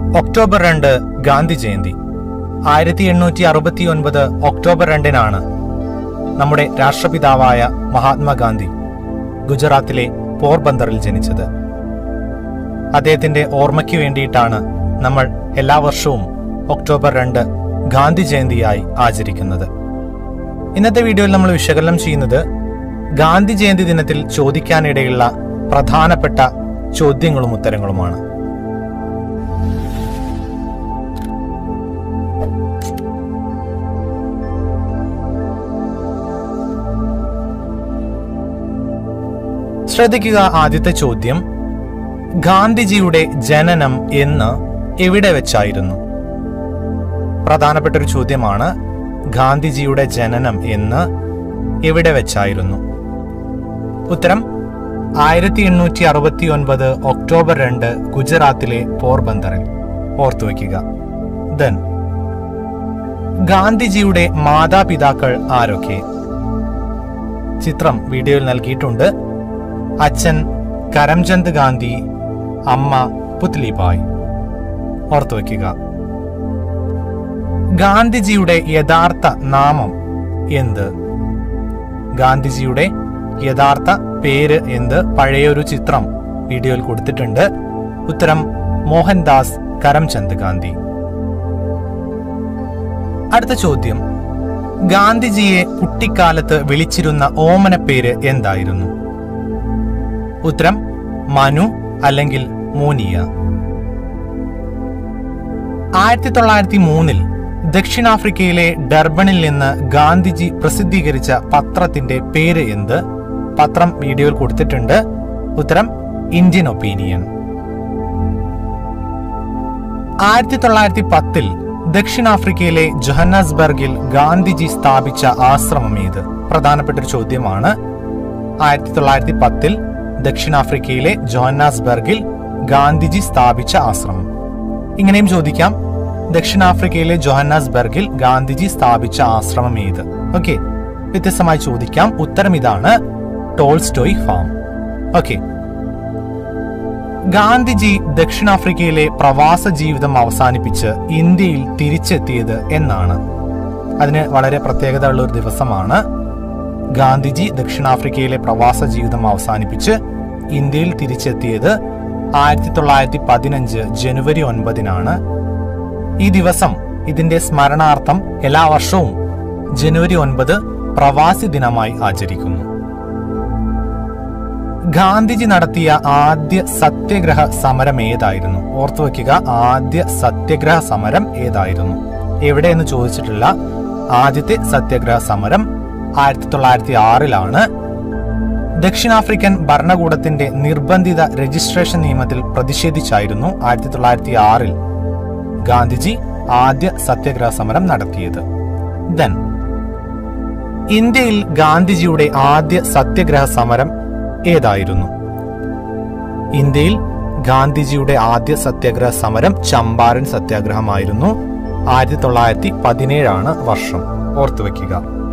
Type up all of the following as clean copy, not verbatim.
October 2 Gandhi Jayanti. 1869 October 2 നമ്മുടെ രാഷ്ട്രപിതാവായ മഹാത്മാഗാന്ധി ഗുജറാത്തിലെ പോർബന്തറിൽ ജനിച്ചത്. അദ്ദേഹത്തിന്റെ ഓർമ്മയ്ക്ക് വേണ്ടിയിട്ടാണ് നമ്മൾ എല്ലാ വർഷവും ഒക്ടോബർ 2 ഗാന്ധി ജയന്തിയായി ആചരിക്കുന്നത്. ഇന്നത്തെ വീഡിയോയിൽ നമ്മൾ വിശകലനം ചെയ്യുന്നത് ഗാന്ധി ജയന്തി ദിനത്തിൽ ചോദിക്കാനിടയുള്ള പ്രധാനപ്പെട്ട ചോദ്യങ്ങളും ഉത്തരങ്ങളുമാണ്. ശ്രദ്ധിക്കുക. ആദ്യത്തെ ചോദ്യം, ഗാന്ധിജിയുടെ ജനനം എന്ന് എവിടെ വെച്ചായിരുന്നു? പ്രധാനപ്പെട്ട ഒരു ചോദ്യമാണ്. ഗാന്ധിജിയുടെ ജനനം എന്ന് എവിടെ വെച്ചായിരുന്നു? ഉത്തരം 1869 ഒക്ടോബർ 2 ഗുജറാത്തിലെ പോർബന്തറിൽ. ഓർത്തുവെക്കുക. ദെൻ, ഗാന്ധിജിയുടെ മാതാപിതാക്കൾ ആരൊക്കെ? ചിത്രം വീഡിയോയിൽ നൽകിയിട്ടുണ്ട്. അച്ഛൻ കരംചന്ദ് ഗാന്ധി, അമ്മ പുത്ലിബായ്. ഓർത്തുവെക്കുക. ഗാന്ധിജിയുടെ യഥാർത്ഥ നാമം എന്ത്? ഗാന്ധിജിയുടെ യഥാർത്ഥ പേര് എന്ത്? പഴയൊരു ചിത്രം വീഡിയോയിൽ കൊടുത്തിട്ടുണ്ട്. ഉത്തരം മോഹൻദാസ് കരംചന്ദ് ഗാന്ധി. അടുത്ത ചോദ്യം, ഗാന്ധിജിയെ കുട്ടിക്കാലത്ത് വിളിച്ചിരുന്ന ഓമന പേര് എന്തായിരുന്നു? ഉത്തരം മനു അല്ലെങ്കിൽ മോനിയ. 1903 ദക്ഷിണാഫ്രിക്കയിലെ ഡർബണിൽ നിന്ന് ഗാന്ധിജി പ്രസിദ്ധീകരിച്ച പത്രത്തിന്റെ പേര് എന്ത്? പത്രം വീഡിയോയിൽ കൊടുത്തിട്ടുണ്ട്. ഉത്തരം ഇന്ത്യൻ ഒപ്പീനിയൻ. 1910 ദക്ഷിണാഫ്രിക്കയിലെ ജോഹന്നാസ്ബർഗിൽ ഗാന്ധിജി സ്ഥാപിച്ച ആശ്രമം ഏത്? പ്രധാനപ്പെട്ട ഒരു ചോദ്യമാണ്. 1910 ദക്ഷിണാഫ്രിക്കയിലെ ജോഹന്നാസ്ബർഗിൽ ഗാന്ധിജി സ്ഥാപിച്ച ആശ്രമം. ഇങ്ങനെയും ചോദിക്കാം, ദക്ഷിണാഫ്രിക്കയിലെ ജോഹന്നാസ്ബർഗിൽ ഗാന്ധിജി സ്ഥാപിച്ച ആശ്രമം ഏത്? ഓക്കെ, വ്യത്യസ്തമായി ചോദിക്കാം. ഉത്തരം ഇതാണ്, ടോൾസ്റ്റോയ് ഫാം. ഓക്കെ, ഗാന്ധിജി ദക്ഷിണാഫ്രിക്കയിലെ പ്രവാസ ജീവിതം അവസാനിപ്പിച്ച് ഇന്ത്യയിൽ തിരിച്ചെത്തിയത് എന്നാണ്? അതിന് വളരെ പ്രത്യേകത ഉള്ള ഒരു ദിവസമാണ്. ഗാന്ധിജി ദക്ഷിണാഫ്രിക്കയിലെ പ്രവാസ ജീവിതം അവസാനിപ്പിച്ച് ഇന്ത്യയിൽ തിരിച്ചെത്തിയത് 1915 ജനുവരി 9 ഈ ദിവസം ഇതിന്റെ സ്മരണാർത്ഥം എല്ലാ വർഷവും ജനുവരി 9 പ്രവാസി ദിനമായി ആചരിക്കുന്നു. ഗാന്ധിജി നടത്തിയ ആദ്യ സത്യഗ്രഹ സമരം ഏതായിരുന്നു? ഓർത്തുവെക്കുക. ആദ്യ സത്യഗ്രഹ സമരം ഏതായിരുന്നു? എവിടെയെന്ന് ചോദിച്ചിട്ടില്ല. ആദ്യത്തെ സത്യഗ്രഹ സമരം 1906 ദക്ഷിണാഫ്രിക്കൻ ഭരണകൂടത്തിന്റെ നിർബന്ധിത രജിസ്ട്രേഷൻ നിയമത്തിൽ പ്രതിഷേധിച്ചായിരുന്നു 1906 ഗാന്ധിജി ആദ്യ സത്യഗ്രഹ സമരം നടത്തിയത്. ദെൻ, ഇന്ത്യയിൽ ഗാന്ധിജിയുടെ ആദ്യ സത്യഗ്രഹ സമരം ഏതായിരുന്നു? ഇന്ത്യയിൽ ഗാന്ധിജിയുടെ ആദ്യ സത്യഗ്രഹ സമരം ചമ്പാരൻ സത്യാഗ്രഹമായിരുന്നു. 1917 വർഷം. ഓർത്തുവെക്കുക.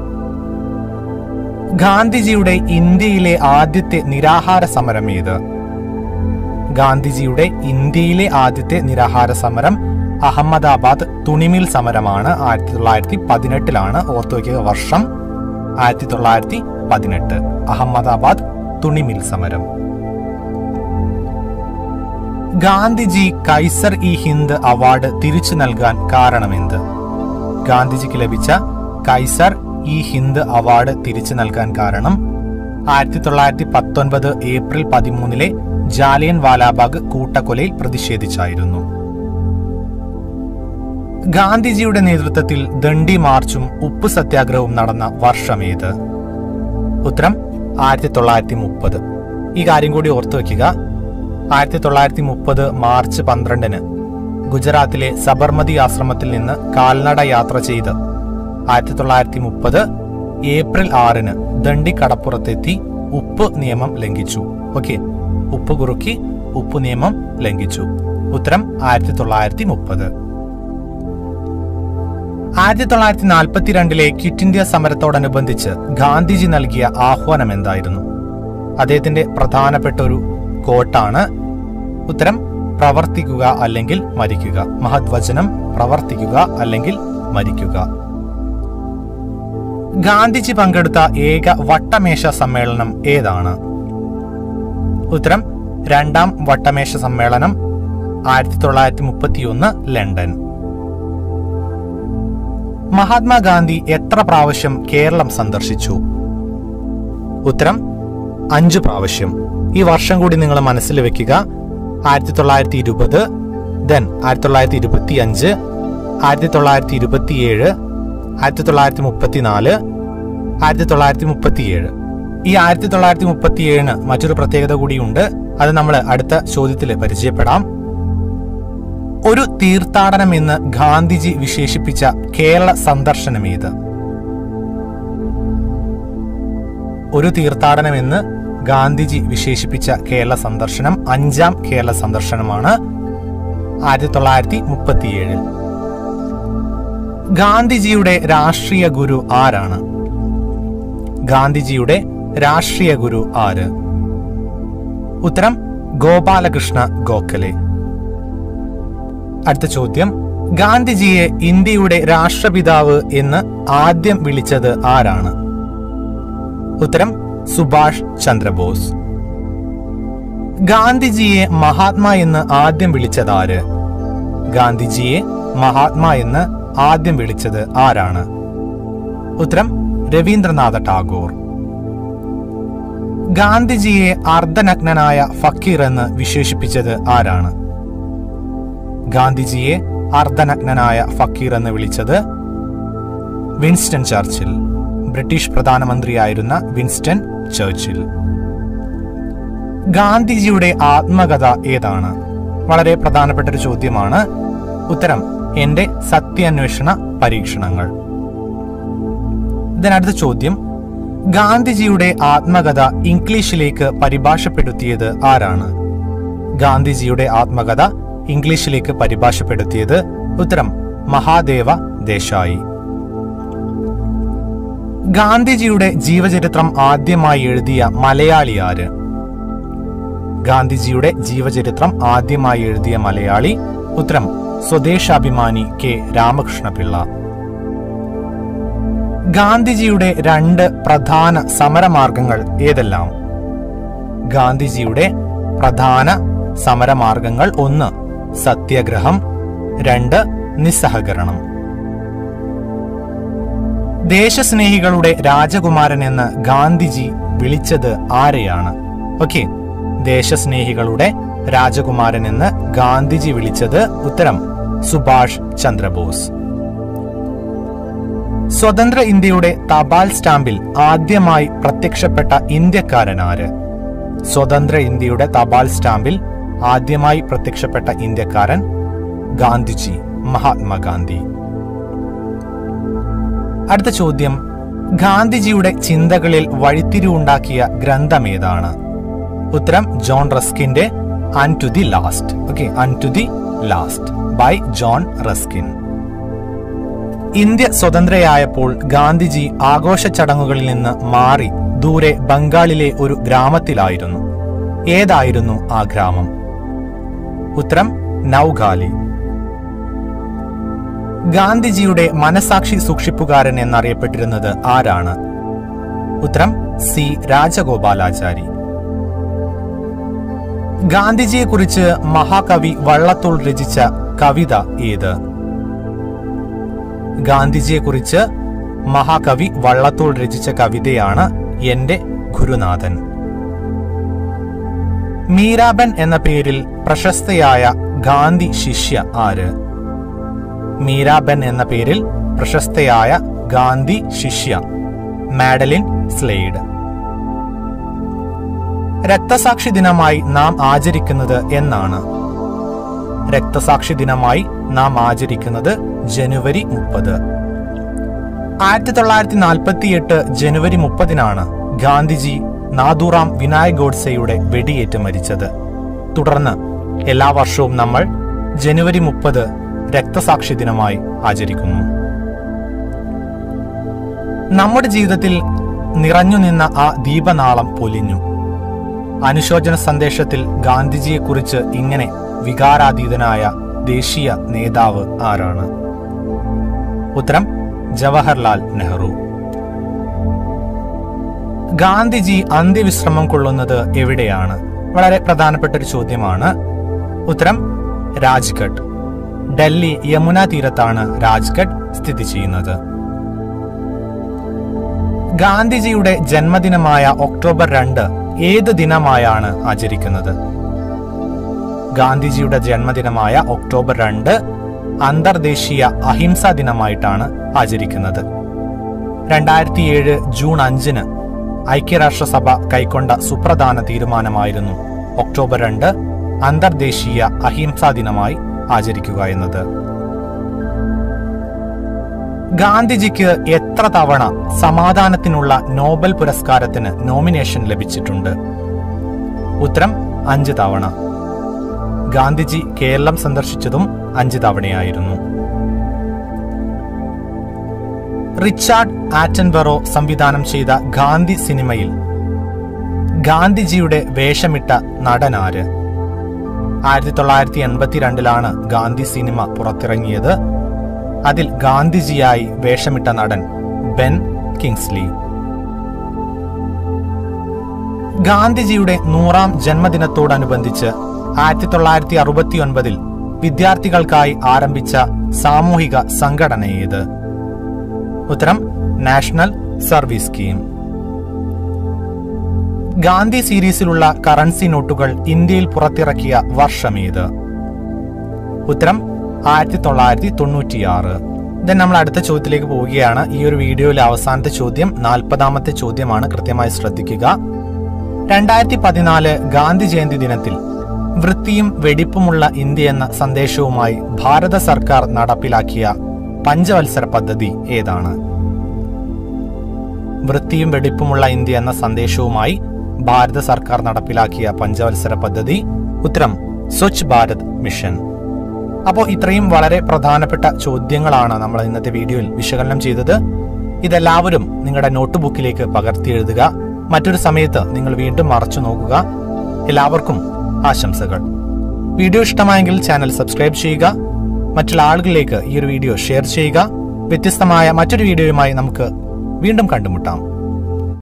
ഗാന്ധിജിയുടെ ഇന്ത്യയിലെ ആദ്യത്തെ നിരാഹാര സമരം ഏത്? ഗാന്ധിജിയുടെ ഇന്ത്യയിലെ ആദ്യത്തെ നിരാഹാര സമരം അഹമ്മദാബാദ് തുണിമിൽ സമരമാണ്. 1918 ഓർത്തുവെക്കുക. വർഷം 1918. അഹമ്മദാബാദ് തുണിമിൽ സമരം. ഗാന്ധിജി കൈസർ ഇ ഹിന്ദ് അവാർഡ് തിരിച്ചു നൽകാൻ കാരണമെന്ത്? ഗാന്ധിജിക്ക് ലഭിച്ച കൈസർ ഇ ഹിന്ദ് അവാർഡ് തിരിച്ചു നൽകാൻ കാരണം 1919 ഏപ്രിൽ 13 ജാലിയൻ വാലാബാഗ് കൂട്ടക്കൊലയിൽ പ്രതിഷേധിച്ചായിരുന്നു. ഗാന്ധിജിയുടെ നേതൃത്വത്തിൽ ദണ്ഡി മാർച്ചും ഉപ്പ് സത്യാഗ്രഹവും നടന്ന വർഷമേത്? ഉത്തരം 1930. ഈ കാര്യം കൂടി ഓർത്തുവെക്കുക. 1930 മാർച്ച് 12 ഗുജറാത്തിലെ സബർമതി ആശ്രമത്തിൽ നിന്ന് കാൽനട യാത്ര ചെയ്ത് 1930 ഏപ്രിൽ 6 ദണ്ഡി കടപ്പുറത്തെത്തി ഉപ്പ് നിയമം ലംഘിച്ചു. ഓക്കെ, ഉപ്പ് കുറുക്കി ഉപ്പ് നിയമം ലംഘിച്ചു. ഉത്തരം 1930. 1942 ക്വിറ്റ് ഇന്ത്യ സമരത്തോടനുബന്ധിച്ച് ഗാന്ധിജി നൽകിയ ആഹ്വാനം എന്തായിരുന്നു? അദ്ദേഹത്തിന്റെ പ്രധാനപ്പെട്ട ഒരു കോട്ടാണ്. ഉത്തരം പ്രവർത്തിക്കുക അല്ലെങ്കിൽ മരിക്കുക. മഹത് വചനം പ്രവർത്തിക്കുക അല്ലെങ്കിൽ മരിക്കുക. ഗാന്ധിജി പങ്കെടുത്ത ഏക വട്ടമേശ സമ്മേളനം ഏതാണ്? ഉത്തരം രണ്ടാം വട്ടമേശ സമ്മേളനം 1931 ലണ്ടൻ. മഹാത്മാഗാന്ധി എത്ര പ്രാവശ്യം കേരളം സന്ദർശിച്ചു? ഉത്തരം 5 പ്രാവശ്യം. ഈ വർഷം കൂടി നിങ്ങൾ മനസ്സിൽ വെക്കുക. 1920, ദെൻ 1925, 1927, 1934, 1937. ഈ 1937 മറ്റൊരു പ്രത്യേകത കൂടിയുണ്ട്. അത് നമ്മൾ അടുത്ത ചോദ്യത്തിൽ പരിചയപ്പെടാം. ഒരു തീർത്ഥാടനം എന്ന് ഗാന്ധിജി വിശേഷിപ്പിച്ച കേരള സന്ദർശനം ഏത്? ഒരു തീർത്ഥാടനം എന്ന് ഗാന്ധിജി വിശേഷിപ്പിച്ച കേരള സന്ദർശനം 5ാം കേരള സന്ദർശനമാണ് 1937. ഗാന്ധിജിയുടെ രാഷ്ട്രീയ ഗുരു ആരാണ്? ഗാന്ധിജിയുടെ രാഷ്ട്രീയ ഗുരു ആര്? ഉത്തരം ഗോപാലകൃഷ്ണ ഗോഖലെ. അടുത്ത ചോദ്യം, ഗാന്ധിജിയെ ഇന്ത്യയുടെ രാഷ്ട്രപിതാവ് എന്ന് ആദ്യം വിളിച്ചത് ആരാണ്? ഉത്തരം സുഭാഷ് ചന്ദ്രബോസ്. ഗാന്ധിജിയെ മഹാത്മാ എന്ന് ആദ്യം വിളിച്ചത് ആര്? ഗാന്ധിജിയെ മഹാത്മാ എന്ന് ആദ്യം വിളിച്ചത് ആരാണ്? ഉത്തരം രവീന്ദ്രനാഥ ടാഗോർ. ഗാന്ധിജിയെ അർദ്ധനഗ്നനായ ഫക്കീർ എന്ന് വിശേഷിപ്പിച്ചത് ആരാണ്? ഗാന്ധിജിയെ അർദ്ധനഗ്നനായ ഫക്കീർ എന്ന് വിളിച്ചത് വിൻസ്റ്റൺ ചർച്ചിൽ. ബ്രിട്ടീഷ് പ്രധാനമന്ത്രിയായിരുന്ന വിൻസ്റ്റൺ ചർച്ചിൽ. ഗാന്ധിജിയുടെ ആത്മകഥ ഏതാണ്? വളരെ പ്രധാനപ്പെട്ട ഒരു ചോദ്യമാണ്. ഉത്തരം എന്റെ സത്യാന്വേഷണ പരീക്ഷണങ്ങൾ. ഇതിനടുത്ത ചോദ്യം, ഗാന്ധിജിയുടെ ആത്മകഥ ഇംഗ്ലീഷിലേക്ക് പരിഭാഷപ്പെടുത്തിയത് ആരാണ്? ഗാന്ധിജിയുടെ ആത്മകഥ ഇംഗ്ലീഷിലേക്ക് പരിഭാഷപ്പെടുത്തിയത് ഉത്തരം മഹാദേവ ദേശായി. ഗാന്ധിജിയുടെ ജീവചരിത്രം ആദ്യമായി എഴുതിയ മലയാളി ആര്? ഗാന്ധിജിയുടെ ജീവചരിത്രം ആദ്യമായി എഴുതിയ മലയാളി ഉത്തരം സ്വദേശാഭിമാനി കെ രാമകൃഷ്ണപിള്ള. ഗാന്ധിജിയുടെ 2 പ്രധാന സമരമാർഗങ്ങൾ ഏതെല്ലാം? ഗാന്ധിജിയുടെ പ്രധാന സമരമാർഗങ്ങൾ 1 സത്യാഗ്രഹം, 2 നിസ്സഹകരണം. ദേശസ്നേഹികളുടെ രാജകുമാരൻ എന്ന് ഗാന്ധിജി വിളിച്ചത് ആരെയാണ്? ഓക്കെ, ദേശസ്നേഹികളുടെ രാജകുമാരൻ എന്ന് ഗാന്ധിജി വിളിച്ചത് ഉത്തരം സുഭാഷ് ചന്ദ്രബോസ്. സ്വതന്ത്ര ഇന്ത്യയുടെ തപാൽ സ്റ്റാമ്പിൽ ആദ്യമായി പ്രത്യക്ഷപ്പെട്ട ഇന്ത്യക്കാരൻ ആര്? സ്വതന്ത്ര ഇന്ത്യയുടെ തപാൽ സ്റ്റാമ്പിൽ ആദ്യമായി പ്രത്യക്ഷപ്പെട്ട ഇന്ത്യക്കാരൻ ഗാന്ധിജി, മഹാത്മാഗാന്ധി. അടുത്ത ചോദ്യം, ഗാന്ധിജിയുടെ ചിന്തകളിൽ വഴിത്തിരിവുണ്ടാക്കിയ ഗ്രന്ഥം ഏതാണ്? ഉത്തരം ജോൺ റസ്കിന്റെ unto the last. Okay, unto the last by John Ruskin. India സ്വതന്ത്രയായപ്പോൾ ഗാന്ധിജി ആഘോഷ ചടങ്ങുകളിൽ നിന്ന് മാറി ദൂരെ ബംഗാളിലെ ഒരു ഗ്രാമത്തിലായിരുന്നു. ഏതായിരുന്നു ആ ഗ്രാമം? ഉത്തരം നൌഗാലി. ഗാന്ധിജിയുടെ മനസാക്ഷി സൂക്ഷിപ്പുകാരൻ എന്നറിയപ്പെട്ടിരുന്നത് ആരാണ്? ഉത്തരം സി രാജഗോപാലാചാരി. ഗാന്ധിജിയെക്കുറിച്ച് മഹാകവി വള്ളത്തോൾ രചിച്ച കവിത ഏത്? ഗാന്ധിജിയെക്കുറിച്ച് മഹാകവി വള്ളത്തോൾ രചിച്ച കവിതയാണ് എന്റെ ഗുരുനാഥൻ. മീരാബൻ എന്ന പേരിൽ പ്രശസ്തയായ ഗാന്ധി ശിഷ്യ ആര്? മീരാബൻ എന്ന പേരിൽ പ്രശസ്തയായ ഗാന്ധി ശിഷ്യ മാഡലിൻ സ്ലെയ്ഡ്. രക്തസാക്ഷി ദിനമായി നാം ആചരിക്കുന്നത് എന്നാണ്? രക്തസാക്ഷി ദിനമായി നാം ആചരിക്കുന്നത് ജനുവരി 30. 1948 ജനുവരി 30-നാണ് ഗാന്ധിജി നാഥുറാം വിനായക് ഗോഡ്സെയുടെ വെടിയേറ്റ് മരിച്ചത്. തുടർന്ന് എല്ലാ വർഷവും നമ്മൾ ജനുവരി 30 രക്തസാക്ഷി ദിനമായി ആചരിക്കുന്നു. നമ്മുടെ ജീവിതത്തിൽ നിറഞ്ഞു നിന്ന ആ ദീപനാളം പൊലിഞ്ഞു. അനുശോചന സന്ദേശത്തിൽ ഗാന്ധിജിയെക്കുറിച്ച് ഇങ്ങനെ വികാരാതീതനായ ദേശീയ നേതാവ് ആരാണ്? ഉത്തരം ജവഹർലാൽ നെഹ്റു. ഗാന്ധിജി അന്ത്യവിശ്രമം കൊള്ളുന്നത് എവിടെയാണ്? വളരെ പ്രധാനപ്പെട്ട ഒരു ചോദ്യമാണ്. ഉത്തരം രാജ്ഘട്ട്. ഡൽഹി യമുന തീരത്താണ് രാജ്ഘട്ട് സ്ഥിതി ചെയ്യുന്നത്. ഗാന്ധിജിയുടെ ജന്മദിനമായ ഒക്ടോബർ 2 ഏത് ദിനമായാണ് ആചരിക്കുന്നത്? ഗാന്ധിജിയുടെ ജന്മദിനമായ ഒക്ടോബർ 2 അന്തർദേശീയ അഹിംസാ ദിനമായിട്ടാണ് ആചരിക്കുന്നത്. 2007 ജൂൺ 5 ഐക്യരാഷ്ട്രസഭ കൈക്കൊണ്ട സുപ്രധാന തീരുമാനമായിരുന്നു ഒക്ടോബർ 2 അന്തർദേശീയ അഹിംസാ ദിനമായി ആചരിക്കുക എന്നത്. ഗാന്ധിജിക്ക് എത്ര തവണ സമാധാനത്തിനുള്ള നോബൽ പുരസ്കാരത്തിന് നോമിനേഷൻ ലഭിച്ചിട്ടുണ്ട്? ഉത്തരം 5 തവണ. ഗാന്ധിജി കേരളം സന്ദർശിച്ചതും 5 തവണയായിരുന്നു. റിച്ചാർഡ് ആറ്റൻബറോ സംവിധാനം ചെയ്ത ഗാന്ധി സിനിമയിൽ ഗാന്ധിജിയുടെ വേഷമിട്ട നടനാര്? 1982 ഗാന്ധി സിനിമ പുറത്തിറങ്ങിയത്. അതിൽ ഗാന്ധിജിയായി വേഷമിട്ട നടൻ ബെൻ കിങ്സ്ലി. ഗാന്ധിജിയുടെ 100ാം ജന്മദിനത്തോടനുബന്ധിച്ച് 1969 വിദ്യാർത്ഥികൾക്കായി ആരംഭിച്ച സാമൂഹിക സംഘടന ഏത്? ഉത്തരം നാഷണൽ സർവീസ് സ്കീം. ഗാന്ധി സീരീസിലുള്ള കറൻസി നോട്ടുകൾ ഇന്ത്യയിൽ പുറത്തിറക്കിയ വർഷമേത്? ഉത്തരം 1996. നമ്മൾ അടുത്ത ചോദ്യത്തിലേക്ക് പോവുകയാണ്. ഈ ഒരു വീഡിയോയിലെ അവസാനത്തെ ചോദ്യം 40ാമത്തെ ചോദ്യമാണ്. കൃത്യമായി ശ്രദ്ധിക്കുക. 2014 ഗാന്ധി ജയന്തി ദിനത്തിൽ വൃത്തിയും വെടിപ്പുമുള്ള ഇന്ത്യ എന്ന സന്ദേശവുമായി ഭാരത സർക്കാർ നടപ്പിലാക്കിയ പഞ്ചവത്സര പദ്ധതി ഏതാണ്? വൃത്തിയും വെടിപ്പുമുള്ള ഇന്ത്യ എന്ന സന്ദേശവുമായി ഭാരത സർക്കാർ നടപ്പിലാക്കിയ പഞ്ചവത്സര പദ്ധതി. ഉത്തരം സ്വച്ഛ് ഭാരത് മിഷൻ. അപ്പോൾ ഇത്രയും വളരെ പ്രധാനപ്പെട്ട ചോദ്യങ്ങളാണ് നമ്മൾ ഇന്നത്തെ വീഡിയോയിൽ വിശകലനം ചെയ്തത്. ഇതെല്ലാവരും നിങ്ങളുടെ നോട്ട് ബുക്കിലേക്ക് പകർത്തി എഴുതുക. മറ്റൊരു സമയത്ത് നിങ്ങൾ വീണ്ടും മറച്ചു നോക്കുക. എല്ലാവർക്കും ആശംസകൾ. വീഡിയോ ഇഷ്ടമായെങ്കിൽ ചാനൽ സബ്സ്ക്രൈബ് ചെയ്യുക. മറ്റുള്ള ആളുകളിലേക്ക് ഈ ഒരു വീഡിയോ ഷെയർ ചെയ്യുക. വ്യത്യസ്തമായ മറ്റൊരു വീഡിയോയുമായി നമുക്ക് വീണ്ടും കണ്ടുമുട്ടാം.